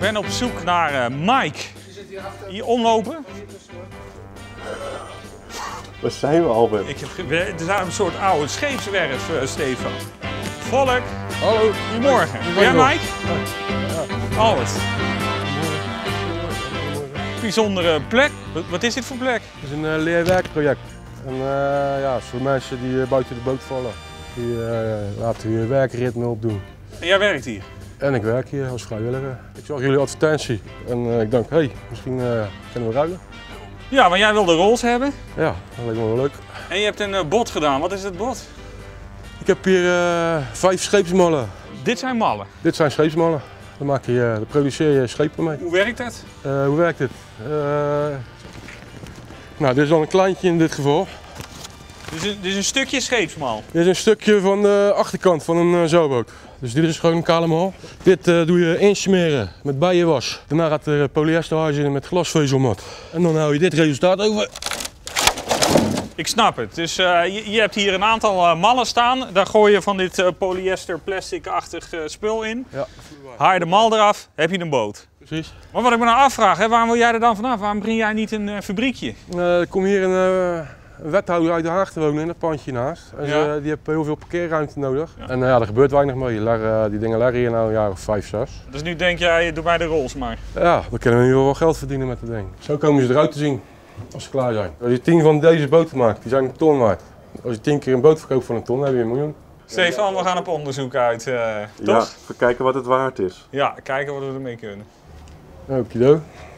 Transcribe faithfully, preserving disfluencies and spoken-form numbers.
ben op zoek naar uh, Mike. Hier omlopen. Waar zijn we, Albert? Ik heb, er staat een soort oude scheepswerf, uh, Stefan. Volk. Hallo. Goedemorgen. Ben jij Mike? Ja. Albert. Bijzondere plek. Wat is dit voor plek? Het is een uh, leerwerkproject. En, uh, ja, voor mensen die uh, buiten de boot vallen. Die uh, laten hier werkritme opdoen. En jij werkt hier? En ik werk hier als vrijwilliger. Ik zag jullie advertentie en uh, ik dacht, hé, hey, misschien uh, kunnen we ruilen. Ja, maar jij wilde rolls hebben? Ja, dat lijkt me wel leuk. En je hebt een uh, bod gedaan. Wat is het bod? Ik heb hier uh, vijf scheepsmallen. Dit zijn mallen? Dit zijn scheepsmallen. Daar, maak je, uh, daar produceer je schepen mee. Hoe werkt dat? Uh, hoe werkt het? Uh, nou, dit is al een kleintje in dit geval. Dit is een, dit is een stukje scheepsmal? Dit is een stukje van de achterkant van een uh, zeilboot. Dus dit is gewoon een kale mal. Dit uh, doe je insmeren met bijenwas. Daarna gaat er polyesterhuis in met glasvezelmat. En dan hou je dit resultaat over. Ik snap het. Dus uh, je, je hebt hier een aantal uh, mallen staan. Daar gooi je van dit uh, polyester plastic-achtig uh, spul in. Ja. Haal je de mal eraf, heb je een boot. Precies. Maar wat ik me nou afvraag, hè, waarom wil jij er dan vanaf? Waarom begin jij niet een uh, fabriekje? Uh, er komt hier een, uh, een wethouder uit Den Haag te wonen in dat pandje naast. En ja. uh, die heeft heel veel parkeerruimte nodig. Ja. En uh, ja, er gebeurt weinig mee. Ler, uh, die dingen leggen hier nou een jaar of vijf, zes. Dus nu denk jij, doe mij de rolls maar. Ja, dan kunnen we nu wel geld verdienen met dat ding. Zo komen ze eruit te zien als ze klaar zijn. Als je tien van deze boten maakt, die zijn een ton waard. Als je tien keer een boot verkoopt van een ton, dan heb je een miljoen. Stefan, we gaan op onderzoek uit, uh, toch? Ja, even kijken wat het waard is. Ja, kijken wat we ermee kunnen. Okido.